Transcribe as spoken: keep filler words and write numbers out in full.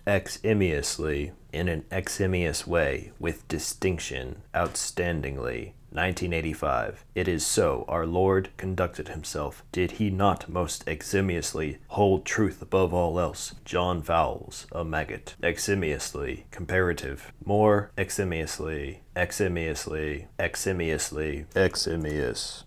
eximiously, in an eximious way, with distinction, outstandingly. nineteen eighty-five. It is so our Lord conducted himself. Did he not most eximiously hold truth above all else? John Fowles, a maggot. Eximiously, comparative. More eximiously, eximiously, eximiously, eximious.